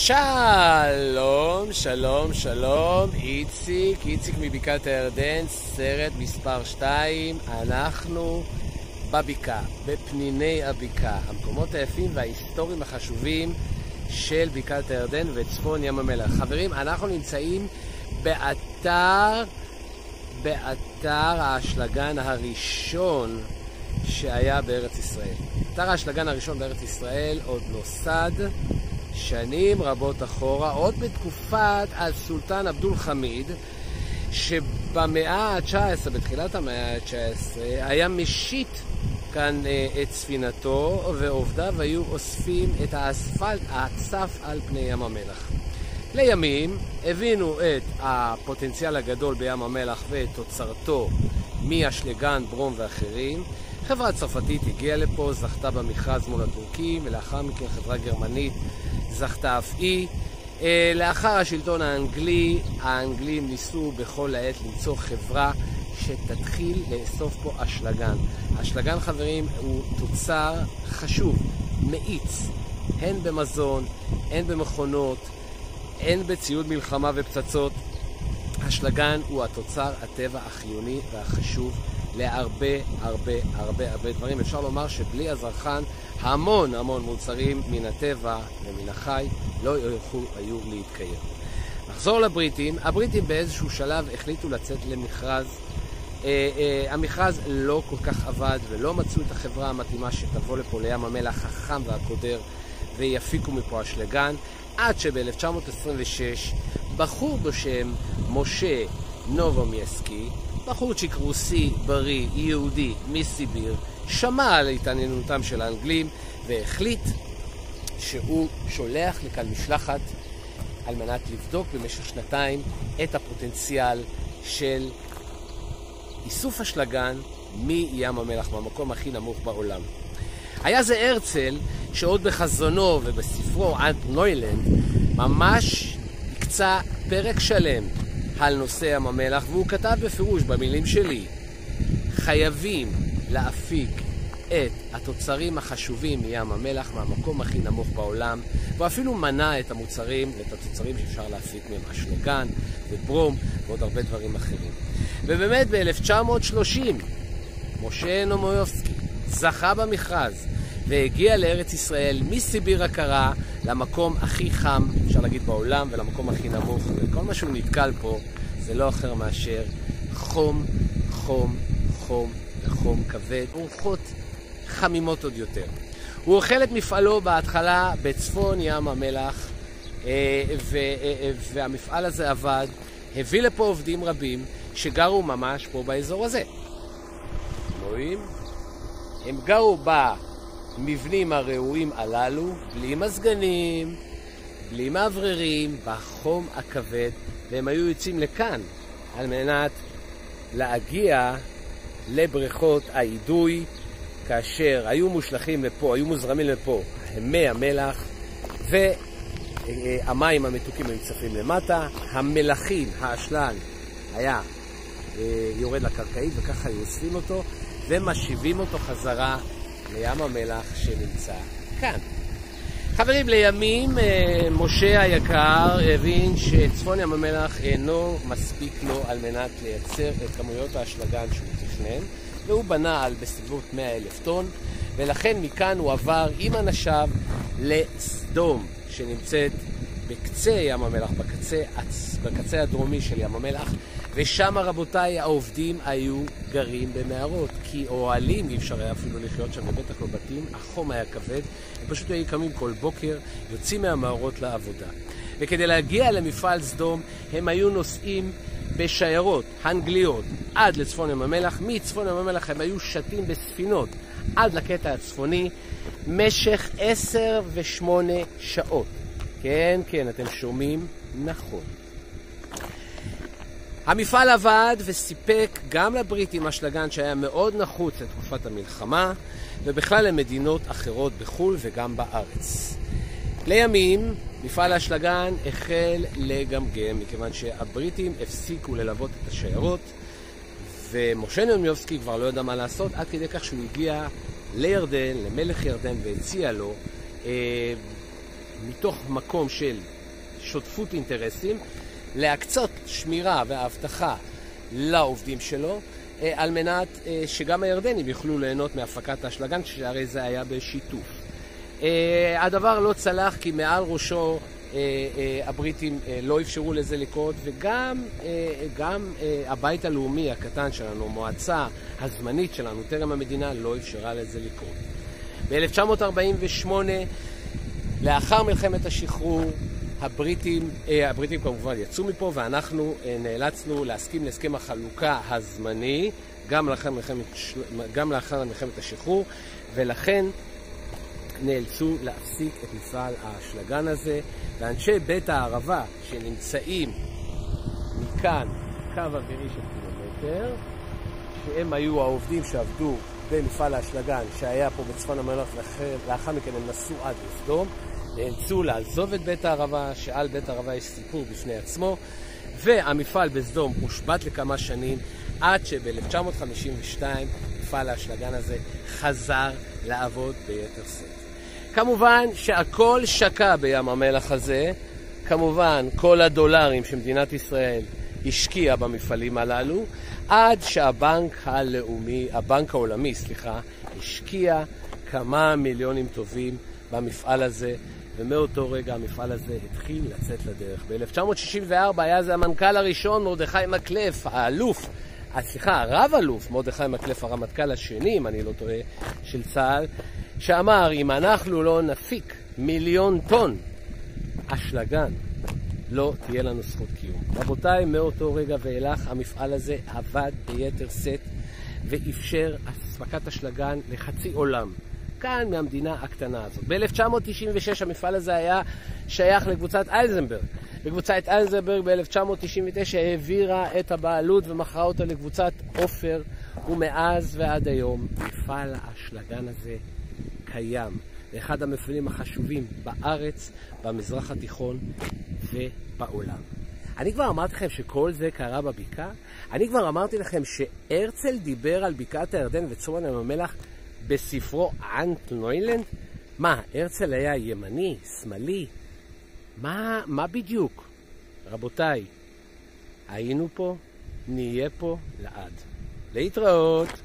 שלום, שלום, שלום, איציק מבקעת הירדן, סרט מספר 2. אנחנו בבקעה, בפניני הבקעה, המקומות היפים וההיסטוריים החשובים של בקעת הירדן וצפון ים המלח. חברים, אנחנו נמצאים באתר האשלגן הראשון שהיה בארץ ישראל. אתר האשלגן הראשון בארץ ישראל עוד נוסד שנים רבות אחורה, עוד בתקופת הסולטן עבדול חמיד, שבמאה ה-19, בתחילת המאה ה-19, היה משיט כאן את ספינתו, ועובדיו היו אוספים את האספלט הצף על פני ים המלח. לימים הבינו את הפוטנציאל הגדול בים המלח ואת תוצרתו מאשלגן, ברום ואחרים. חברה צרפתית הגיעה לפה, זכתה במכרז מול הטורקים, ולאחר מכן חברה גרמנית זכתה אף היא. לאחר השלטון האנגלים ניסו בכל העת למצוא חברה שתתחיל לאסוף פה אשלגן. אשלגן, חברים, הוא תוצר חשוב, מאיץ, הן במזון, הן במכונות, הן בציוד מלחמה ופצצות. אשלגן הוא התוצר הטבע החיוני והחשוב להרבה דברים. אפשר לומר שבלי הזרחן המון מוצרים מן הטבע ומן החי לא היו להתקיים. נחזור לבריטים. הבריטים באיזשהו שלב החליטו לצאת למכרז. המכרז לא כל כך עבד ולא מצאו את החברה המתאימה שתבוא לפה לים המלח החם והקודר ויפיקו מפה אשלגן, עד שב-1926 בחור בשם משה נובומייסקי, בחורצ'יק רוסי בריא יהודי מסיביר, שמע על התעניינותם של האנגלים והחליט שהוא שולח לכאן משלחת על מנת לבדוק במשך שנתיים את הפוטנציאל של איסוף אשלגן מים המלח, מהמקום הכי נמוך בעולם. היה זה הרצל שעוד בחזונו ובספרו אנט נוילנד ממש הקצה פרק שלם על נושא ים המלח, והוא כתב בפירוש במילים שלי: חייבים להפיק את התוצרים החשובים מים המלח מהמקום הכי נמוך בעולם, ואפילו מנה את המוצרים ואת התוצרים שאפשר להפיק מהם אשלגן וברום ועוד הרבה דברים אחרים. ובאמת ב-1930 משה נובומייסקי זכה במכרז והגיע לארץ ישראל מסיביר הקרה למקום הכי חם, אפשר להגיד, בעולם, ולמקום הכי נמוך, וכל מה שהוא נתקל פה זה לא אחר מאשר חום וחום כבד, רוחות חמימות עוד יותר. הוא אוכל את מפעלו בהתחלה בצפון ים המלח, והמפעל הזה עבד, הביא לפה עובדים רבים שגרו ממש פה באזור הזה. רואים? הם גרו במבנים הראויים הללו, בלי מזגנים, בלי מאווררים, בחום הכבד, והם היו יוצאים לכאן על מנת להגיע לבריכות האידוי, כאשר היו מושלכים לפה, היו מוזרמים לפה מי המלח, והמים המתוקים היו צפים למטה, המלחים, האשלן, היה יורד לקרקעית, וככה היו אוספים אותו ומשיבים אותו חזרה לים המלח שנמצא כאן. חברים, לימים משה היקר הבין שצפון ים המלח אינו מספיק לו על מנת לייצר את כמויות האשלגן שהוא תכנן, והוא בנה על בסביבות 100,000 טון, ולכן מכאן הוא עבר עם אנשיו לסדום שנמצאת בקצה ים המלח, בקצה הדרומי של ים המלח, ושם, רבותיי, העובדים היו גרים במערות, כי אוהלים אי אפשר היה אפילו לחיות שם, בטח לא בתים, החום היה כבד, הם פשוט היו קמים כל בוקר, יוצאים מהמערות לעבודה. וכדי להגיע למפעל סדום, הם היו נוסעים בשיירות אנגליות עד לצפון ים המלח. מצפון ים המלח הם היו שתים בספינות עד לקטע הצפוני, משך 10 ו8 שעות. כן, אתם שומעים נכון. המפעל עבד וסיפק גם לבריטים אשלגן שהיה מאוד נחוץ לתקופת המלחמה, ובכלל למדינות אחרות בחול וגם בארץ. לימים מפעל האשלגן החל לגמגם, מכיוון שהבריטים הפסיקו ללוות את השיירות, ומשה נובומייסקי כבר לא ידע מה לעשות, עד כדי כך שהוא הגיע לירדן, למלך ירדן, והציע לו מתוך מקום של שותפות אינטרסים, להקצות שמירה והאבטחה לעובדים שלו, על מנת שגם הירדנים יוכלו ליהנות מהפקת האשלגן, שהרי זה היה בשיתוף. הדבר לא צלח כי מעל ראשו הבריטים לא אפשרו לזה לקרות, וגם הבית הלאומי הקטן שלנו, המועצה הזמנית שלנו, טרם המדינה, לא אפשרה לזה לקרות. ב-1948, לאחר מלחמת השחרור, הבריטים כמובן יצאו מפה, ואנחנו נאלצנו להסכים להסכם החלוקה הזמני, גם לאחר מלחמת השחרור, ולכן נאלצו להפסיק את מפעל האשלגן הזה, ואנשי בית הערבה שנמצאים מכאן קו אווירי של קילומטר, שהם היו העובדים שעבדו במפעל האשלגן שהיה פה בצפון המלח, לאחר מכן הם נסעו עד לסדום, נאלצו לעזוב את בית הערבה, שעל בית הערבה יש סיפור בפני עצמו, והמפעל בסדום הושבת לכמה שנים, עד שב-1952 מפעל האשלגן הזה חזר לעבוד ביתר שאת. כמובן שהכל שקע בים המלח הזה, כמובן כל הדולרים שמדינת ישראל השקיעה במפעלים הללו, עד שהבנק העולמי, השקיע כמה מיליונים טובים במפעל הזה, ומאותו רגע המפעל הזה התחיל לצאת לדרך. ב-1964 היה זה המנכ"ל הראשון, מרדכי מקלף, הרב אלוף מרדכי מקלף, הרמטכ"ל השני, אם אני לא טועה, של צה"ל, שאמר, אם אנחנו לא נפיק 1,000,000 טון אשלגן, לא תהיה לנו זכות קיום. רבותיי, מאותו רגע ואילך המפעל הזה עבד ביתר שאת, ואפשר אספקת אשלגן לחצי עולם, כאן מהמדינה הקטנה הזאת. ב-1996 המפעל הזה היה שייך לקבוצת אייזנברג. וקבוצת אייזנברג ב-1999 העבירה את הבעלות ומכרה אותה לקבוצת אופר, ומאז ועד היום מפעל האשלגן הזה קיים. אחד המפעלים החשובים בארץ, במזרח התיכון ובעולם. אני כבר אמרתי לכם שכל זה קרה בבקעה? אני כבר אמרתי לכם שהרצל דיבר על בקעת הירדן וצפון ים המלח בספרו אנט נוילנד? מה, הרצל היה ימני, שמאלי? מה בדיוק? רבותיי, היינו פה, נהיה פה לעד. להתראות.